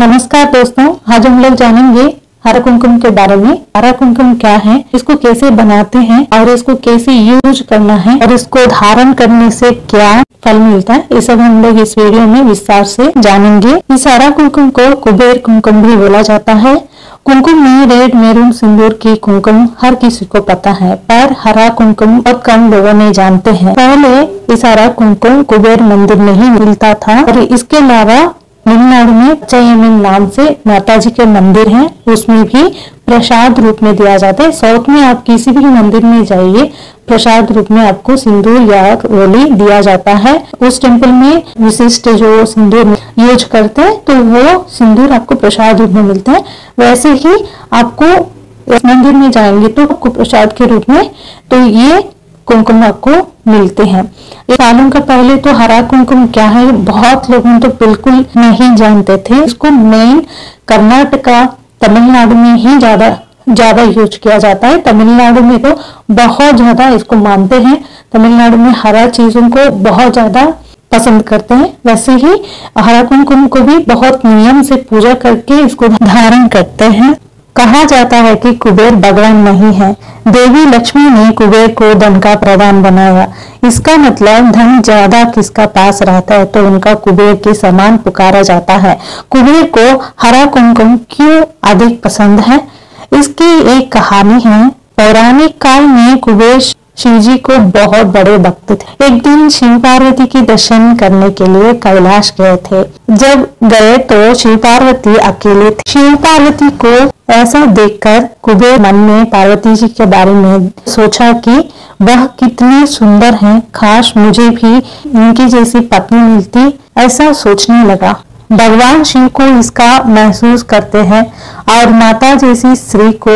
नमस्कार दोस्तों, आज हम लोग जानेंगे हरा कुमकुम के बारे में। हरा कुमकुम क्या है, इसको कैसे बनाते हैं और इसको कैसे यूज करना है और इसको धारण करने से क्या फल मिलता है, ये सब हम लोग इस वीडियो में विस्तार से जानेंगे। इस हरा कुमकुम को कुबेर कुमकुम भी बोला जाता है। कुमकुम में रेड मेरून सिंदूर की कुमकुम हर किसी को पता है, पर हरा कुमकुम बहुत कम लोगों ने जानते हैं। पहले इस हरा कुमकुम कुबेर मंदिर में ही मिलता था और इसके अलावा तमिलनाडु में चयमन नाम से माता जी के मंदिर हैं, उसमें भी प्रसाद रूप में दिया जाता है। साउथ में आप किसी भी मंदिर में जाइए, प्रसाद रूप में आपको सिंदूर या रोली दिया जाता है। उस टेम्पल में विशिष्ट जो सिंदूर यूज करते हैं तो वो सिंदूर आपको प्रसाद रूप में मिलता है। वैसे ही आपको मंदिर में जाएंगे तो आपको प्रसाद के रूप में तो ये कुमकुम आपको मिलते हैं। एक सालों का पहले तो हरा कुमकुम क्या है बहुत लोग तो बिल्कुल नहीं जानते थे। इसको मेन कर्नाटका तमिलनाडु में ही ज्यादा यूज किया जाता है। तमिलनाडु में तो बहुत ज्यादा इसको मानते हैं। तमिलनाडु में हरा चीजों को बहुत ज्यादा पसंद करते हैं। वैसे ही हरा कुमकुम को भी बहुत नियम से पूजा करके इसको धारण करते हैं। कहा जाता है कि कुबेर भगवान नहीं है, देवी लक्ष्मी ने कुबेर को धन का प्रधान बनाया। इसका मतलब धन ज्यादा किसका पास रहता है तो उनका कुबेर के समान पुकारा जाता है। कुबेर को हरा कुमकुम क्यों अधिक पसंद है, इसकी एक कहानी है। पौराणिक काल में कुबेर शिव जी को बहुत बड़े भक्त थे। एक दिन शिव पार्वती की दर्शन करने के लिए कैलाश गए थे। जब गए तो शिव पार्वती अकेले थे। शिव पार्वती को ऐसा देखकर कुबेर मन में पार्वती जी के बारे में सोचा कि वह कितनी सुंदर हैं, काश मुझे भी इनकी जैसी पत्नी मिलती, ऐसा सोचने लगा। भगवान शिव को इसका महसूस करते हैं और माता जैसी स्त्री को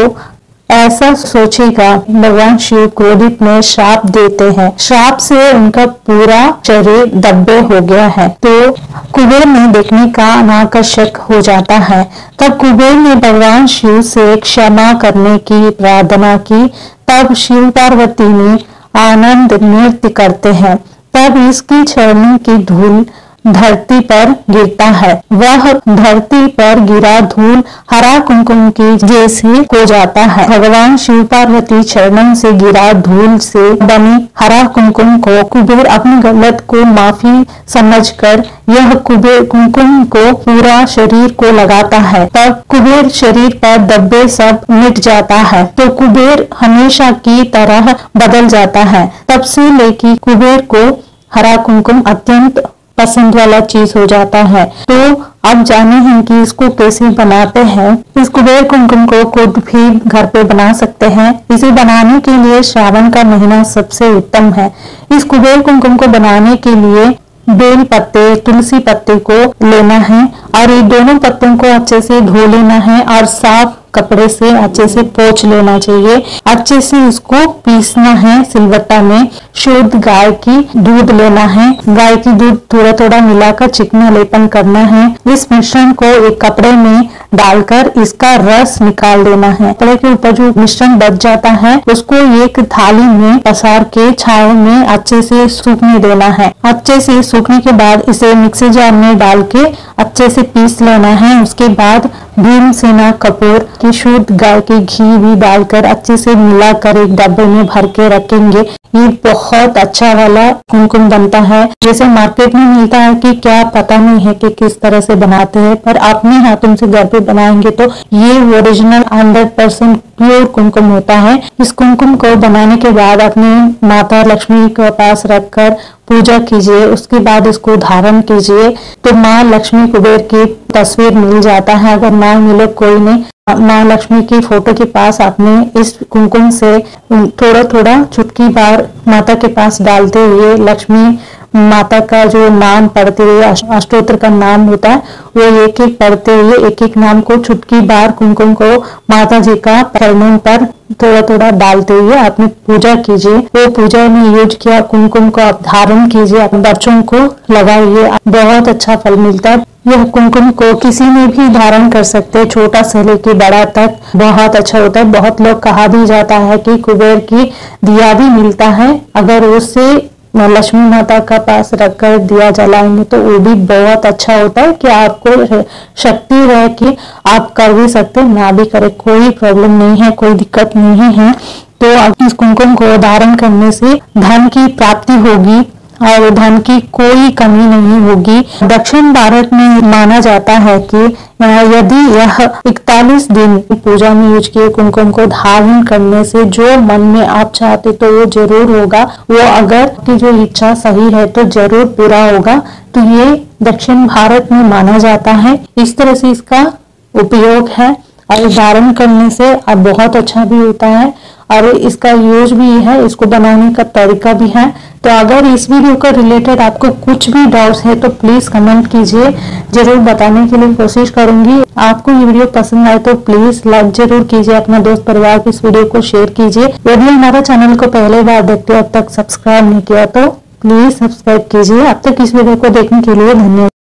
ऐसा सोचेगा। भगवान शिव क्रोधित में श्राप देते हैं। श्राप से उनका पूरा शरीर दब्बे हो गया है तो कुबेर ने देखने का अनाकर्षक हो जाता है। तब कुबेर ने भगवान शिव से क्षमा करने की प्रार्थना की। तब शिव पार्वती ने आनंद नृत्य करते हैं। तब इसकी चरणों की धूल धरती पर गिरता है। वह धरती पर गिरा धूल हरा कुमकुम की जैसे हो जाता है। भगवान शिव पार्वती चरणों से गिरा धूल से बनी हरा कुमकुम को कुबेर अपनी गलत को माफी समझकर यह कुबेर कुमकुम को पूरा शरीर को लगाता है। तब कुबेर शरीर पर धब्बे सब मिट जाता है तो कुबेर हमेशा की तरह बदल जाता है। तब से लेकर कुबेर को हरा कुमकुम अत्यंत पसंद वाला चीज हो जाता है। तो अब जाने हैं कि इसको कैसे बनाते हैं। इस कुबेर कुमकुम को खुद भी घर पे बना सकते हैं। इसे बनाने के लिए श्रावण का महीना सबसे उत्तम है। इस कुबेर कुमकुम को बनाने के लिए बेल पत्ते, तुलसी पत्ते को लेना है और ये दोनों पत्तों को अच्छे से धो लेना है और साफ कपड़े से अच्छे से पोंछ लेना चाहिए। अच्छे से इसको पीसना है सिलबट्टा में। शुद्ध गाय की दूध लेना है। गाय की दूध थोड़ा थोड़ा मिलाकर चिकना लेपन करना है। इस मिश्रण को एक कपड़े में डालकर इसका रस निकाल देना है। कपड़े के ऊपर जो मिश्रण बच जाता है उसको एक थाली में पसार के छाव में अच्छे से सूखने देना है। अच्छे से सूखने के बाद इसे मिक्सी जार में डाल के अच्छे से पीस लेना है। उसके बाद भीमसेना कपूर की शुद्ध गाय के घी भी डालकर अच्छे से मिलाकर एक डब्बे में भर के रखेंगे। ये बहुत अच्छा वाला कुमकुम बनता है। जैसे मार्केट में मिलता है कि क्या पता नहीं है कि किस तरह से बनाते हैं, पर अपने हाथों से घर पे बनाएंगे तो ये ओरिजिनल 100% प्योर कुमकुम होता है। इस कुमकुम को बनाने के बाद अपने माता लक्ष्मी के पास रखकर पूजा कीजिए। उसके बाद इसको धारण कीजिए तो माँ लक्ष्मी कुबेर की तस्वीर मिल जाता है। अगर ना मिले कोई नहीं, माँ लक्ष्मी की फोटो के पास आपने इस कुमकुम से थोड़ा थोड़ा चुटकी बार माता के पास डालते हुए लक्ष्मी माता का जो नाम पढ़ते हुए अष्टोत्र का नाम होता है वो एक एक पढ़ते हुए एक एक नाम को चुटकी बार कुमकुम को माता जी का चरणों पर थोड़ा थोड़ा डालते हुए आपने पूजा कीजिए। वो पूजा में यूज किया कुमकुम को आप धारण कीजिए, अपने बच्चों को लगाइए, बहुत अच्छा फल मिलता है। यह कुमकुम को किसी में भी धारण कर सकते हैं, छोटा से लेकर बड़ा तक, बहुत अच्छा होता है। बहुत लोग कहा भी जाता है कि कुबेर की दिया भी मिलता है, अगर उससे लक्ष्मी माता का पास रखकर दिया जलाएंगे तो वो भी बहुत अच्छा होता है कि आपको शक्ति है कि आप कर भी सकते, ना भी करे कोई प्रॉब्लम नहीं है, कोई दिक्कत नहीं है। तो इस कुमकुम को धारण करने से धन की प्राप्ति होगी और धन की कोई कमी नहीं होगी। दक्षिण भारत में माना जाता है कि यदि यह 41 दिन पूजा में यूज किए कुमकुम को धारण करने से जो मन में आप चाहते तो वो जरूर होगा, वो अगर की जो इच्छा सही है तो जरूर पूरा होगा। तो ये दक्षिण भारत में माना जाता है, इस तरह से इसका उपयोग है और धारण करने से अब बहुत अच्छा भी होता है और इसका यूज भी है, इसको बनाने का तरीका भी है। तो अगर इस वीडियो का रिलेटेड आपको कुछ भी डाउट्स है तो प्लीज कमेंट कीजिए, जरूर बताने के लिए कोशिश करूंगी। आपको ये वीडियो पसंद आए तो प्लीज लाइक जरूर कीजिए, अपना दोस्त परिवार को इस वीडियो को शेयर कीजिए। यदि हमारा चैनल को पहले बार देखते हो अब तक सब्सक्राइब नहीं किया तो प्लीज सब्सक्राइब कीजिए। अब तक इस वीडियो को देखने के लिए धन्यवाद।